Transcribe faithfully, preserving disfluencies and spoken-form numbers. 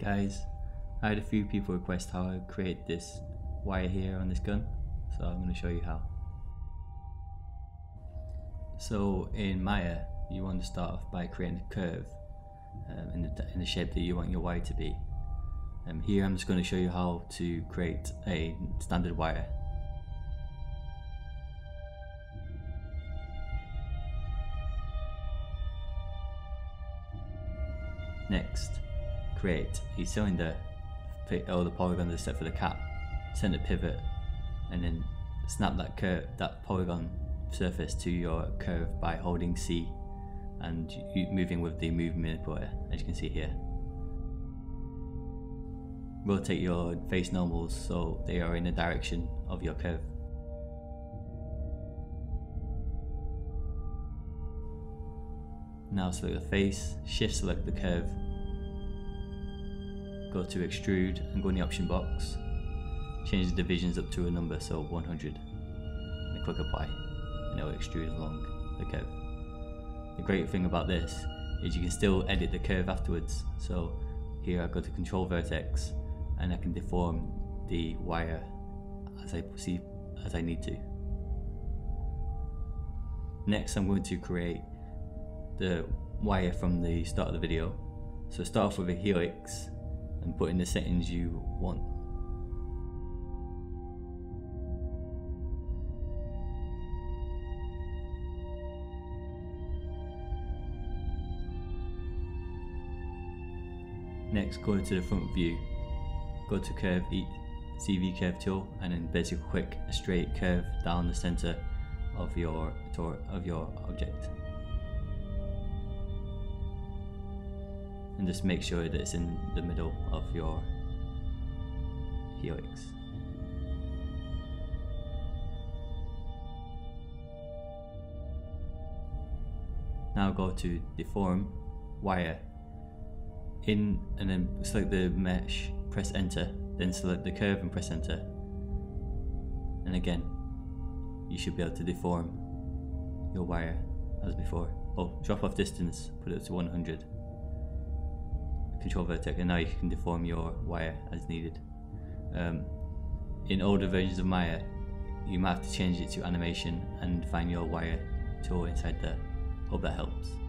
Guys, I had a few people request how I create this wire here on this gun, so I'm going to show you how. So in Maya, you want to start off by creating a curve um, in, the, in the shape that you want your wire to be. Um, here I'm just going to show you how to create a standard wire. Next, create a cylinder, fit all the polygons except for the cap, center pivot, and then snap that curve, that polygon surface to your curve by holding C and moving with the move manipulator, as you can see here. Rotate your face normals so they are in the direction of your curve. Now select the face, shift select the curve, go to extrude and go in the option box, change the divisions up to a number, so one hundred, and click apply, and it will extrude along the curve. The great thing about this is you can still edit the curve afterwards, so here I go to control vertex and I can deform the wire as I see as I need to. Next I'm going to create the wire from the start of the video. So start off with a helix and put in the settings you want. Next, go to the front view, go to curve, C V curve tool, and then basically click a straight curve down the center of your of your object. And just make sure that it's in the middle of your helix. Now go to deform wire in, and then select the mesh, press enter, then select the curve and press enter, and again you should be able to deform your wire as before. Oh, drop off distance, put it to one hundred. Control vertex, and now you can deform your wire as needed. Um, in older versions of Maya, you might have to change it to animation and find your wire tool inside there. Hope that helps.